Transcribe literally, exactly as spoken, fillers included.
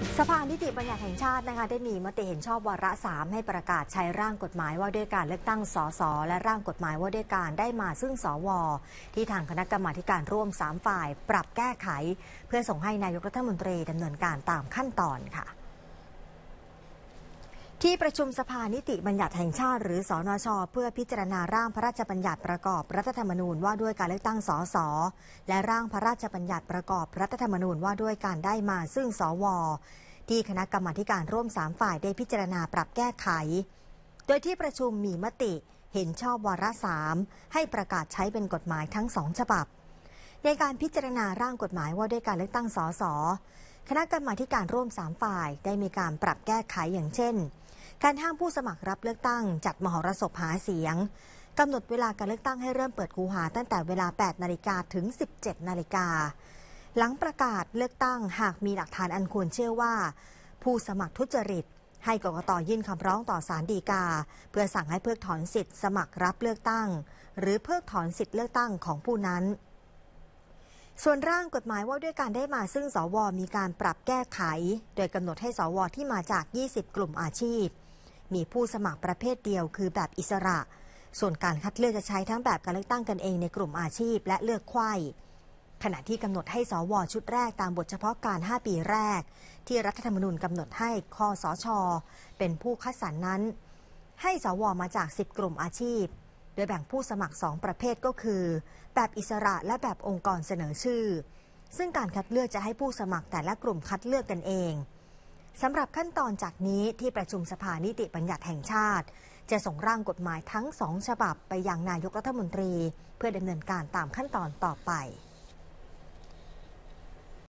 สภานิติบัญญัติแห่งชาตินะคะได้มีมติเห็นชอบวาระสามให้ประกาศใช้ร่างกฎหมายว่าด้วยการเลือกตั้งสสและร่างกฎหมายว่าด้วยการได้มาซึ่งสวที่ทางคณะกรรมาการร่วมสามฝ่ายปรับแก้ไขเพื่อส่งให้นายกรัฐมนตรีดำเนินการตามขั้นตอนค่ะที่ประชุมสภานิติบัญญัติแห่งชาติหรือสนช.เพื่อพิจารณาร่างพระราชบัญญัติประกอบรัฐธรรมนูญว่าด้วยการเลือกตั้งสสและร่างพระราชบัญญัติประกอบรัฐธรรมนูญว่าด้วยการได้มาซึ่งสวที่คณะกรรมาการร่วมสามฝ่ายได้พิจารณาปรับแก้ไขโดยที่ประชุมมีมติเห็นชอบวาระสามให้ประกาศใช้เป็นกฎหมายทั้งสองฉบับในการพิจารณาร่างกฎหมายว่าด้วยการเลือกตั้งสสคณะกรรมาการร่วมสามฝ่ายได้มีการปรับแก้ไขอย่างเช่นการห้ามผู้สมัครรับเลือกตั้งจัดมหรสพหาเสียงกำหนดเวลาการเลือกตั้งให้เริ่มเปิดคูหาตั้งแต่เวลา แปดนาฬิกา ถึง สิบเจ็ดนาฬิกาหลังประกาศเลือกตั้งหากมีหลักฐานอันควรเชื่อว่าผู้สมัครทุจริตให้กกต.ยื่นคำร้องต่อศาลฎีกาเพื่อสั่งให้เพิกถอนสิทธิ์สมัครรับเลือกตั้งหรือเพิกถอนสิทธิ์เลือกตั้งของผู้นั้นส่วนร่างกฎหมายว่าด้วยการได้มาซึ่งสวมีการปรับแก้ไขโดยกำหนดให้สวที่มาจากยี่สิบกลุ่มอาชีพมีผู้สมัครประเภทเดียวคือแบบอิสระส่วนการคัดเลือกจะใช้ทั้งแบบการเลือกตั้งกันเองในกลุ่มอาชีพและเลือกไขว้ขณะที่กำหนดให้สวชุดแรกตามบทเฉพาะการห้าปีแรกที่รัฐธรรมนูญกำหนดให้คสช.เป็นผู้คัดสรรนั้นให้สวมาจากสิบกลุ่มอาชีพโดยแบ่งผู้สมัครสองประเภทก็คือแบบอิสระและแบบองค์กรเสนอชื่อซึ่งการคัดเลือกจะให้ผู้สมัครแต่ละกลุ่มคัดเลือกกันเองสำหรับขั้นตอนจากนี้ที่ประชุมสภานิติบัญญัติแห่งชาติจะส่งร่างกฎหมายทั้งสองฉบับไปยังนายกรัฐมนตรีเพื่อดำเนินการตามขั้นตอนต่อไป